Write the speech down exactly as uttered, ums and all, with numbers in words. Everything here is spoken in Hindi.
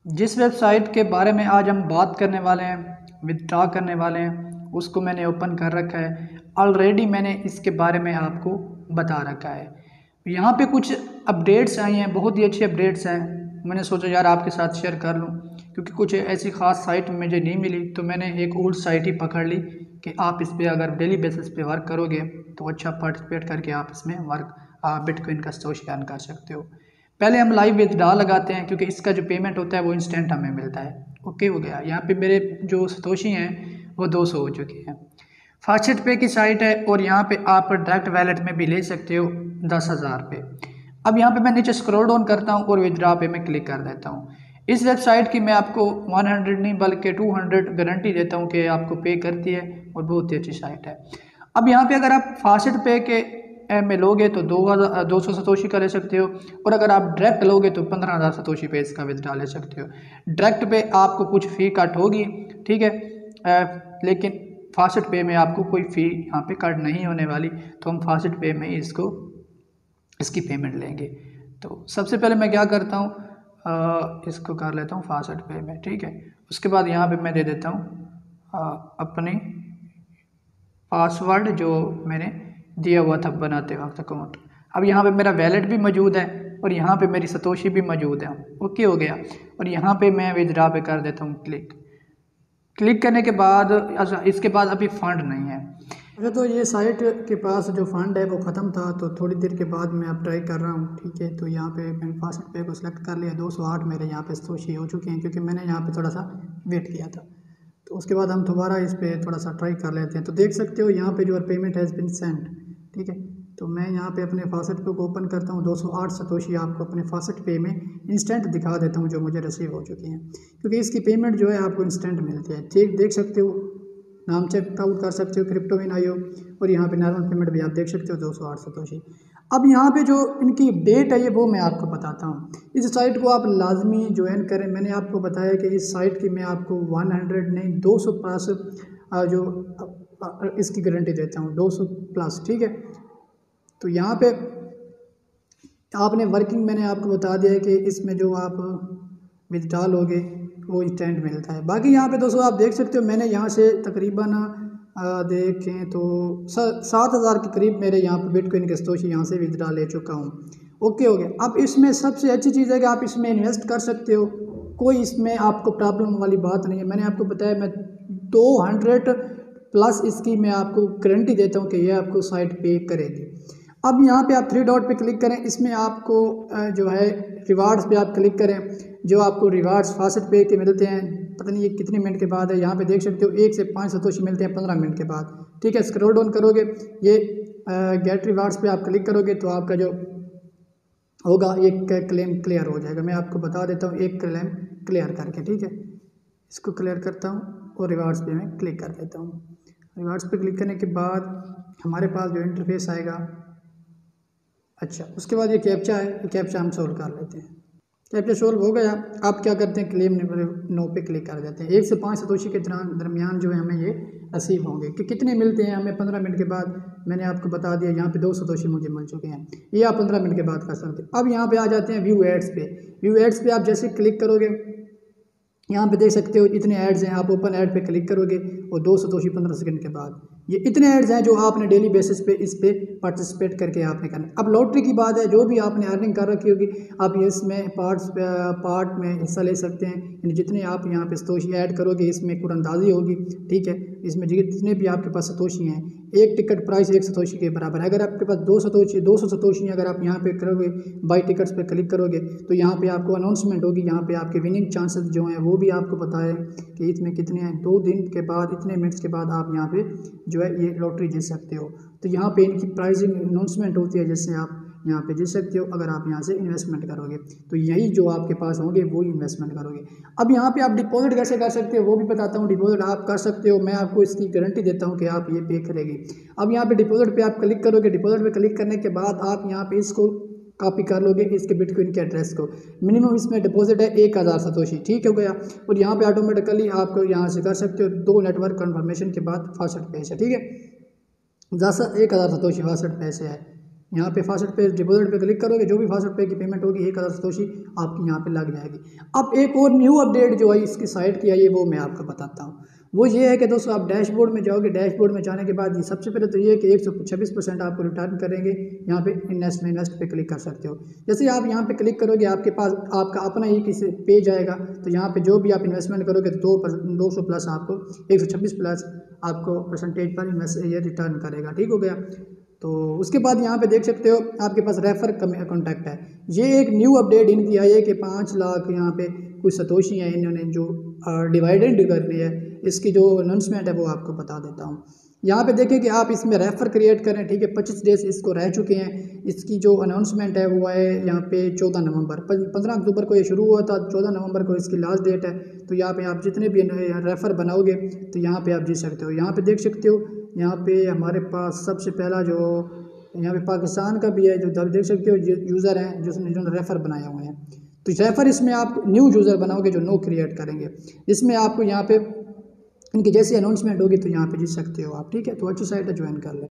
जिस वेबसाइट के बारे में आज हम बात करने वाले हैं, विथड्रॉ करने वाले हैं, उसको मैंने ओपन कर रखा है। ऑलरेडी मैंने इसके बारे में आपको बता रखा है। यहाँ पे कुछ अपडेट्स आई हैं, बहुत ही अच्छी अपडेट्स हैं। मैंने सोचा यार आपके साथ शेयर कर लूँ, क्योंकि कुछ ऐसी ख़ास साइट मुझे नहीं मिली, तो मैंने एक ओल्ड साइट ही पकड़ ली कि आप इस पर अगर डेली बेसिस पे वर्क करोगे तो अच्छा पार्टिसिपेट करके आप इसमें वर्क बिटकॉइन का सतोशी अर्न कर सकते हो। पहले हम लाइव विथड्रॉ लगाते हैं, क्योंकि इसका जो पेमेंट होता है वो इंस्टेंट हमें मिलता है। ओके हो गया। यहाँ पे मेरे जो सतोशी हैं वो दो सौ हो चुके हैं। फास्टेस्ट पे की साइट है और यहाँ पे आप डायरेक्ट वैलेट में भी ले सकते हो दस हज़ार पे। अब यहाँ पे मैं नीचे स्क्रॉल डाउन करता हूँ और विथड्रॉ पे मैं क्लिक कर देता हूँ। इस वेबसाइट की मैं आपको सौ नहीं बल्कि दो सौ गारंटी देता हूँ कि आपको पे करती है और बहुत ही अच्छी साइट है। अब यहाँ पे अगर आप फास्टेस्ट पे के में लोगे तो दो हज़ार दो सौ सतोशी का ले सकते हो, और अगर आप डायरेक्ट लोगे तो पंद्रह हज़ार सतोशी पे इसका विथड्रॉ ले सकते हो। डायरेक्ट पे आपको कुछ फ़ी कट होगी, ठीक है, आ, लेकिन फास्टेस्ट पे में आपको कोई फ़ी यहाँ पे कट नहीं होने वाली, तो हम फास्टेस्ट पे में इसको इसकी पेमेंट लेंगे। तो सबसे पहले मैं क्या करता हूँ, इसको कर लेता हूँ फास्टेस्ट पे में, ठीक है। उसके बाद यहाँ पे मैं दे देता हूँ अपनी पासवर्ड जो मैंने दिया हुआ था बनाते वक्त अकाउंट। अब यहाँ पे मेरा वैलेट भी मौजूद है और यहाँ पे मेरी सतोशी भी मौजूद है। ओके हो गया। और यहाँ पे मैं विथड्रॉ पे कर देता हूँ क्लिक। क्लिक करने के बाद अच्छा, इसके बाद अभी फंड नहीं है। अच्छा, तो ये साइट के पास जो फंड है वो ख़त्म था, तो थोड़ी देर के बाद मैं अब ट्राई कर रहा हूँ, ठीक है। तो यहाँ पे मैंने फास्टेस्ट पे को सिलेक्ट कर लिया। दो सौ आठ मेरे यहाँ पे सतोशी हो चुके हैं, क्योंकि मैंने यहाँ पे थोड़ा सा वेट किया था। तो उसके बाद हम दोबारा इस पर थोड़ा सा ट्राई कर लेते हैं। तो देख सकते हो यहाँ पे जो पेमेंट हैज़ बिन सेंड, ठीक है। तो मैं यहाँ पे अपने फास्टेस्ट पे को ओपन करता हूँ। दो सौ आठ सतोशी आपको अपने फास्टेस्ट पे में इंस्टेंट दिखा देता हूँ जो मुझे रिसीव हो चुकी हैं, क्योंकि इसकी पेमेंट जो है आपको इंस्टेंट मिलती है। ठीक, देख सकते हो, नाम चेक आउट कर सकते हो क्रिप्टोविन आयो, और यहाँ पे नॉर्मल पेमेंट भी आप देख सकते हो दो सौ आठ सतोशी। अब यहाँ पे जो इनकी डेट है ये वो मैं आपको बताता हूँ। इस साइट को आप लाजमी ज्वाइन करें। मैंने आपको बताया कि इस साइट की मैं आपको सौ नहीं दो सौ प्लस जो इसकी गारंटी देता हूँ, दो सौ प्लस, ठीक है। तो यहाँ पे आपने वर्किंग मैंने आपको बता दिया है कि इसमें जो आप विथड्रॉ लोगे वो इंस्टेंट मिलता है। बाकी यहाँ पे दोस्तों आप देख सकते हो, मैंने यहाँ से तकरीबन देखें तो सात हज़ार के करीब मेरे यहाँ पे बिटकॉइन के सतोशी यहाँ से विथड्रॉ ले चुका हूँ। ओके हो गया। अब इसमें सबसे अच्छी चीज़ है कि आप इसमें इन्वेस्ट कर सकते हो, कोई इसमें आपको प्रॉब्लम वाली बात नहीं है। मैंने आपको बताया मैं दो हंड्रेड प्लस इसकी मैं आपको गारंटी देता हूँ कि ये आपको साइट पे करेगी। अब यहाँ पे आप थ्री डॉट पे क्लिक करें, इसमें आपको जो है रिवार्ड्स पे आप क्लिक करें। जो आपको रिवार्ड्स फास्टेस्ट पे के मिलते हैं, पता नहीं ये कितने मिनट के बाद है, यहाँ पे देख सकते हो एक से पाँच सतोशी मिलते हैं पंद्रह मिनट के बाद, ठीक है। स्क्रॉल डाउन करोगे, ये गेट रिवार्ड्स पे आप क्लिक करोगे तो आपका जो होगा एक क्लेम क्लियर हो जाएगा। मैं आपको बता देता हूँ एक क्लेम क्लियर करके, ठीक है। इसको क्लियर करता हूँ और रिवार्ड्स पे मैं क्लिक कर देता हूँ। रिवार्ड्स पे क्लिक करने के बाद हमारे पास जो इंटरफेस आएगा, अच्छा, उसके बाद ये कैप्चा है, ये कैप्चा हम सोल्व कर लेते हैं। कैप्चा सोल्व हो गया। आप क्या करते हैं, क्लेम नो पे क्लिक कर देते हैं। एक से पाँच सतोशी के दरमियान जो है हमें ये रिसीव होंगे कि कितने मिलते हैं हमें पंद्रह मिनट के बाद। मैंने आपको बता दिया यहाँ पे दो सतोशी मुझे मिल चुके हैं, ये आप पंद्रह मिनट के बाद कर सकते हैं। अब यहाँ पे आ जाते हैं व्यू एड्स पे। व्यू एड्स पे आप जैसे क्लिक करोगे, यहाँ पे देख सकते हो इतने एड्स हैं। आप ओपन ऐड पे क्लिक करोगे और दो सतोशी पंद्रह सेकंड के बाद ये इतने एड्स हैं जो आपने डेली बेसिस पे इस पे पार्टिसिपेट करके आपने करना। अब लॉटरी की बात है, जो भी आपने अर्निंग कर रखी होगी आप इसमें पार्ट्स पार्ट में हिस्सा ले सकते हैं। जितने आप यहाँ पे सतोशी ऐड करोगे इसमें कुरंदाजी होगी, ठीक है। इसमें जितने भी आपके पास सतोशी हैं, एक टिकट प्राइस एक सतोशी के बराबर है। अगर आपके पास दो सतोशी दो सौ सतोशी अगर आप यहाँ पे करोगे, बाई टिकट्स पे क्लिक करोगे तो यहाँ पे आपको अनाउंसमेंट होगी। यहाँ पे आपके विनिंग चांसेस जो हैं वो भी आपको बताए कि इसमें कितने हैं। दो दिन के बाद इतने मिनट्स के बाद आप यहाँ पे जो है ये लॉटरी जीत सकते हो। तो यहाँ पे इनकी प्राइसिंग अनाउंसमेंट होती है, जिससे आप यहाँ पे जीत सकते हो अगर आप यहाँ से इन्वेस्टमेंट करोगे। तो यही जो आपके पास होंगे वो इन्वेस्टमेंट करोगे। अब यहाँ पे आप डिपॉजिट कैसे कर सकते हो वो भी बताता हूँ। डिपॉजिट आप कर सकते हो, मैं आपको इसकी गारंटी देता हूँ कि आप ये पे करेंगे। अब यहाँ पे डिपॉजिट पे आप क्लिक करोगे। डिपॉजिट पे क्लिक करने के बाद आप यहाँ पे इसको कॉपी कर लोगे, इसके बिटकॉइन के एड्रेस को। मिनिमम इसमें डिपॉजिट है एक हज़ार सतोशी, ठीक हो गया। और यहाँ पे ऑटोमेटिकली आपको यहाँ से कर सकते हो दो नेटवर्क कन्फर्मेशन के बाद फास्टेस्ट पैसे, ठीक है। जैसा एक हज़ार सतोशी फास्टेस्ट पैसे है, यहाँ पे फास्ट पे डिपॉजिट पे क्लिक करोगे, जो भी फास्ट पे की पेमेंट होगी एक हज़ार सतोशी आपकी यहाँ पे लग जाएगी। अब एक और न्यू अपडेट जो है इसकी साइट की आई है वो मैं आपको बताता हूँ। वो ये है कि दोस्तों आप डैशबोर्ड में जाओगे, डैशबोर्ड में जाने के बाद ये सबसे पहले तो ये है कि एक सौ छब्बीस परसेंट आपको रिटर्न करेंगे। यहाँ पे इन्वेस्ट में इन्वेस्ट पे क्लिक कर सकते हो। जैसे आप यहाँ पे क्लिक करोगे आपके पास आपका अपना ही किसी पेज आएगा, तो यहाँ पे जो भी आप इन्वेस्टमेंट करोगे तो दो दो सौ प्लस आपको एक सौ छब्बीस प्लस आपको परसेंटेज पर इन्वेस्ट ये रिटर्न करेगा। ठीक हो गया। तो उसके बाद यहाँ पे देख सकते हो आपके पास रेफर कॉन्टैक्ट है। ये एक न्यू अपडेट इनकी आई है कि पाँच लाख यहाँ पे कुछ सतोशी हैं इन्होंने जो डिवाइडेंड करनी है, इसकी जो अनाउंसमेंट है वो आपको बता देता हूँ। यहाँ पे देखें कि आप इसमें रेफर क्रिएट करें। ठीक है, पच्चीस डेज इसको रह चुके हैं। इसकी जो अनाउंसमेंट है वो है यहाँ पे चौदह नवंबर, पंद्रह अक्टूबर को ये शुरू हुआ था, चौदह नवंबर को इसकी लास्ट डेट है। तो यहाँ पे आप जितने भी रेफर बनाओगे तो यहाँ पे आप जीत सकते हो। यहाँ पे देख सकते हो, यहाँ पे हमारे पास सबसे पहला जो यहाँ पे पाकिस्तान का भी है, जो देख सकते हो यूज़र हैं जिसने जिन्होंने रेफर बनाए हुए हैं। तो रेफर इसमें आप न्यू यूज़र बनाओगे जो नो क्रिएट करेंगे, इसमें आपको यहाँ पे इनकी जैसी अनाउंसमेंट होगी तो यहाँ पे जीत सकते हो आप। ठीक है, तो अच्छी साइट है, ज्वाइन कर लें।